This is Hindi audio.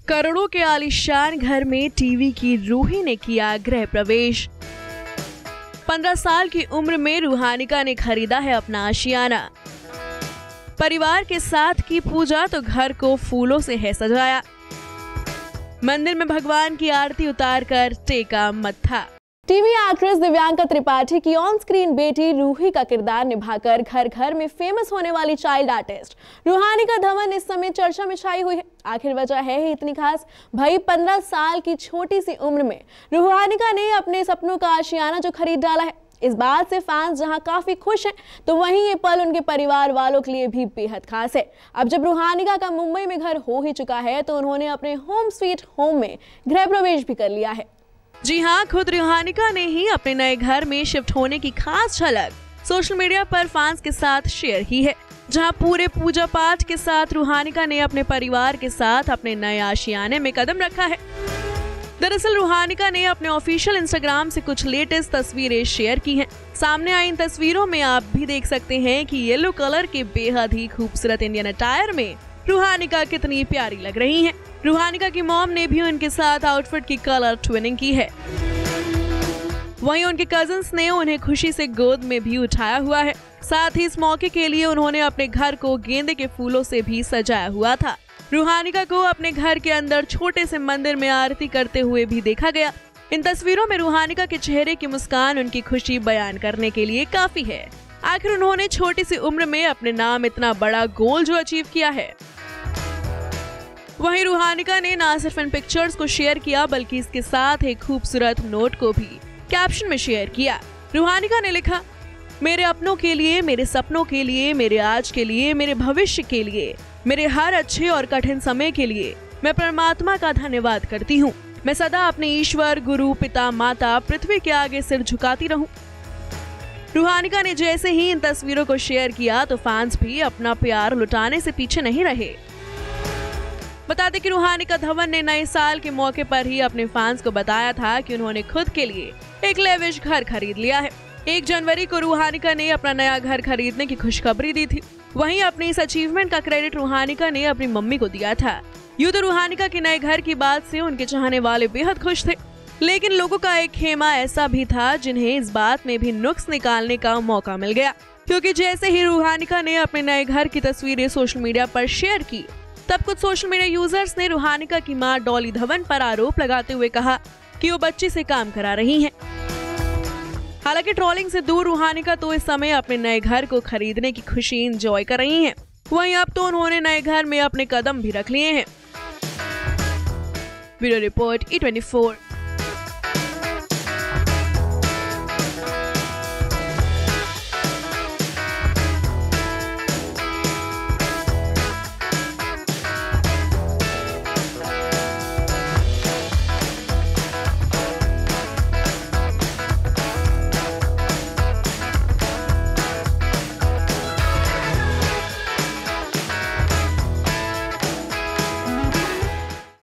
करोड़ों के आलीशान घर में टीवी की रूही ने किया गृह प्रवेश। 15 साल की उम्र में रूहानिका ने खरीदा है अपना आशियाना। परिवार के साथ की पूजा तो घर को फूलों से है सजाया। मंदिर में भगवान की आरती उतारकर टेका मत्था। टीवी एक्ट्रेस दिव्यांका त्रिपाठी की ऑन स्क्रीन बेटी रूही का किरदार निभाकर घर घर में फेमस होने वाली चाइल्ड आर्टिस्ट रूहानिका धवन इस समय चर्चा में छाई हुई है। आखिर वजह है ही इतनी खास? भाई 15 साल की छोटी सी उम्र में रूहानिका ने अपने सपनों का आशियाना जो खरीद डाला है। इस बात से फैंस जहां काफी खुश हैं, तो वहीं ये पल उनके परिवार वालों के लिए भी बेहद खास है। अब जब रूहानिका का मुंबई में घर हो ही चुका है, तो उन्होंने अपने होम स्वीट होम में गृह प्रवेश भी कर लिया है। जी हाँ, खुद रूहानिका ने ही अपने नए घर में शिफ्ट होने की खास झलक सोशल मीडिया पर फैंस के साथ शेयर की है, जहां पूरे पूजा पाठ के साथ रूहानिका ने अपने परिवार के साथ अपने नए आशियाने में कदम रखा है। दरअसल रूहानिका ने अपने ऑफिशियल इंस्टाग्राम से कुछ लेटेस्ट तस्वीरें शेयर की हैं। सामने आई इन तस्वीरों में आप भी देख सकते हैं कि येलो कलर के बेहद ही खूबसूरत इंडियन अटायर में रूहानिका कितनी प्यारी लग रही हैं। रूहानिका की मॉम ने भी उनके साथ आउटफिट की कलर ट्विनिंग की है। वहीं उनके कजिन्स ने उन्हें खुशी से गोद में भी उठाया हुआ है। साथ ही इस मौके के लिए उन्होंने अपने घर को गेंदे के फूलों से भी सजाया हुआ था। रूहानिका को अपने घर के अंदर छोटे से मंदिर में आरती करते हुए भी देखा गया। इन तस्वीरों में रूहानिका के चेहरे की मुस्कान उनकी खुशी बयान करने के लिए काफी है। आखिर उन्होंने छोटी सी उम्र में अपने नाम इतना बड़ा गोल जो अचीव किया है। वहीं रूहानिका ने न सिर्फ इन पिक्चर्स को शेयर किया, बल्कि इसके साथ एक खूबसूरत नोट को भी कैप्शन में शेयर किया। रूहानिका ने लिखा, मेरे अपनों के लिए, मेरे सपनों के लिए, मेरे आज के लिए, मेरे भविष्य के लिए, मेरे हर अच्छे और कठिन समय के लिए मैं परमात्मा का धन्यवाद करती हूँ। मैं सदा अपने ईश्वर, गुरु, पिता, माता, पृथ्वी के आगे सिर झुकाती रहूं। रूहानिका ने जैसे ही इन तस्वीरों को शेयर किया, तो फैंस भी अपना प्यार लुटाने से पीछे नहीं रहे। बता दें कि रूहानिका धवन ने नए साल के मौके पर ही अपने फैंस को बताया था कि उन्होंने खुद के लिए एक लेविश घर खरीद लिया है। 1 जनवरी को रूहानिका ने अपना नया घर खरीदने की खुशखबरी दी थी। वहीं अपनी इस अचीवमेंट का क्रेडिट रूहानिका ने अपनी मम्मी को दिया था। यूं तो रूहानिका के नए घर की बात से उनके चाहने वाले बेहद खुश थे, लेकिन लोगों का एक खेमा ऐसा भी था जिन्हें इस बात में भी नुक्स निकालने का मौका मिल गया, क्योंकि जैसे ही रूहानिका ने अपने नए घर की तस्वीरें सोशल मीडिया पर शेयर की, तब कुछ सोशल मीडिया यूजर्स ने रूहानिका की मां डॉली धवन पर आरोप लगाते हुए कहा कि वो बच्ची से काम करा रही हैं। हालांकि ट्रोलिंग से दूर रूहानिका तो इस समय अपने नए घर को खरीदने की खुशी एंजॉय कर रही हैं। वहीं अब तो उन्होंने नए घर में अपने कदम भी रख लिए हैं। Bureau report E24।